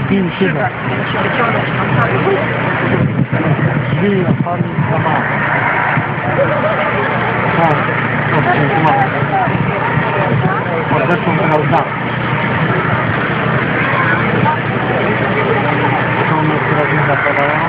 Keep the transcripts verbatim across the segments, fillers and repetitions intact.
Pin chyba. Drzwi otwarli za mało. Tak, dobrze, tu mamy. Odeszłam teraz za. To one teraz nie zapadają.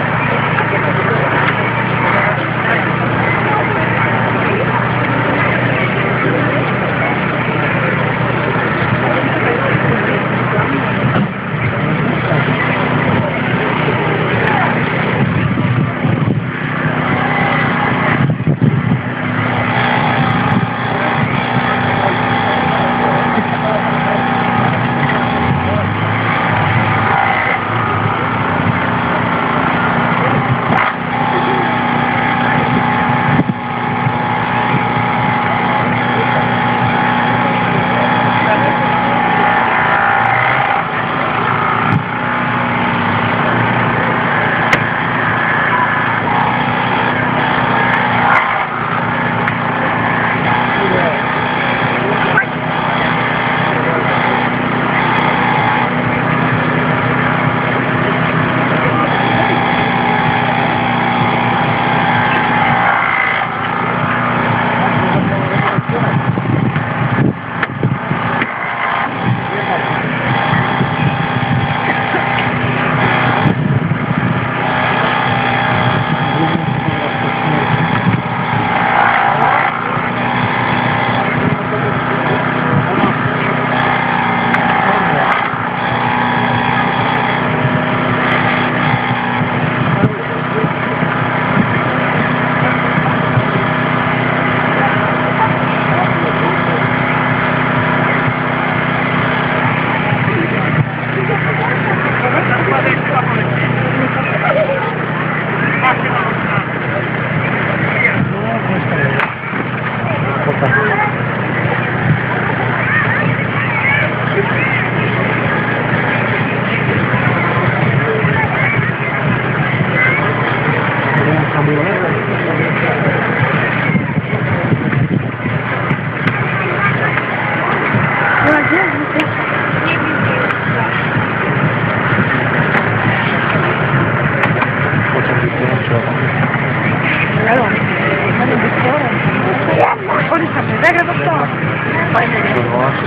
Zagra do stołu. Fajnie, nie?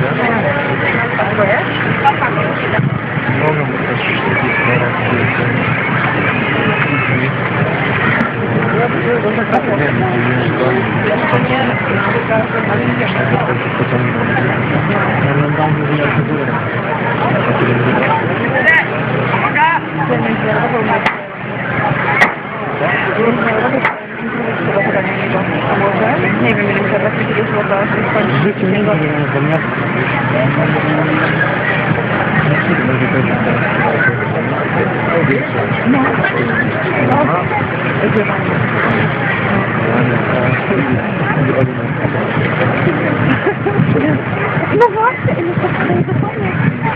A twoje? Mogą być też nie wiem, ile trzeba kiedyś złota, w życiu nie wiem, do miasta. No. No właśnie, ile to tutaj zapomnieć.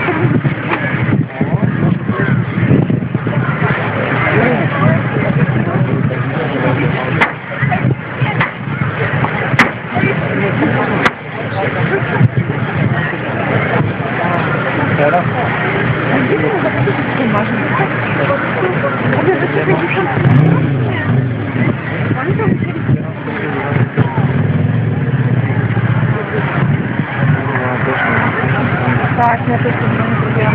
Teraz? Tak, ja też to zrobiłam.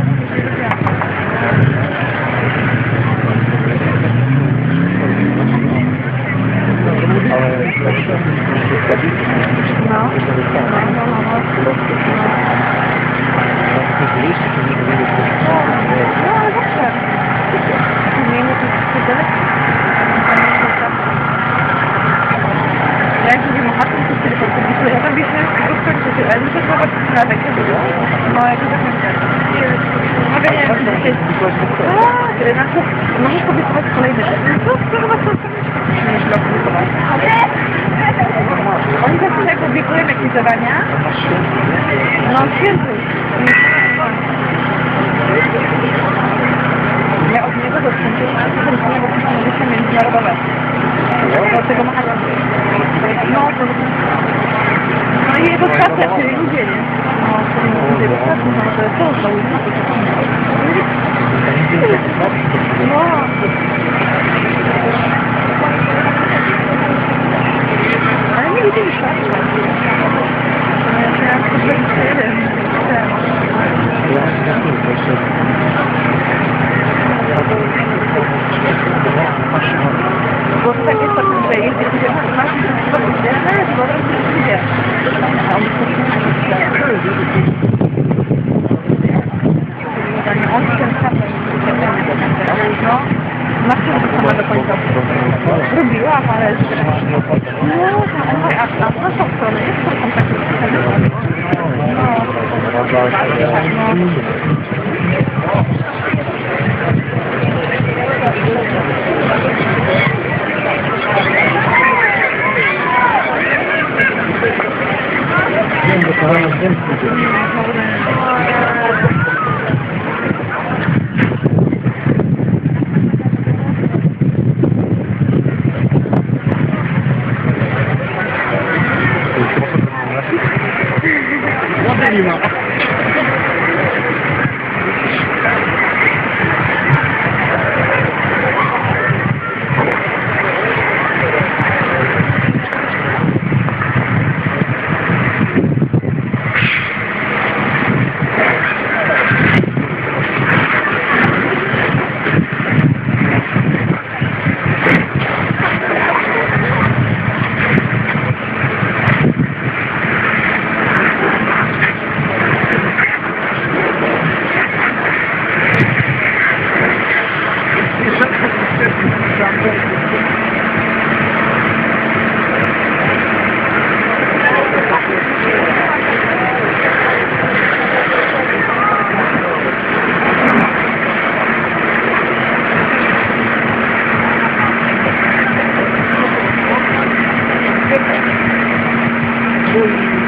No, no, no, no. No, ale zawsze. Nie, nie, to jest tyle. Ja jak mówię o chatce, to tyle podpisuje. Ja tam biegnę, rozkończę się, ale muszę zobacz na takie było. No, jak to tak myślę. Mogę, nie wiem, czy się... A, tyle, znaczy, możesz pobiesować kolejny. No, to chyba to nie źle pobiesować. Oni zawsze jak publikują jakieś zadania. No, święty. Ja od niego dostępuję, ale to jest niego pisze międzynarodowe. Do tego machania. No, to... No i jego stacja, czyli ludzie, nie? No, to ludzie, bo to jest to, to Robiłam, ale... No, a, a w naszą stronę jest to kontakt Wiem, bo to jest zdjęcie. Ładnie ma. Thank you.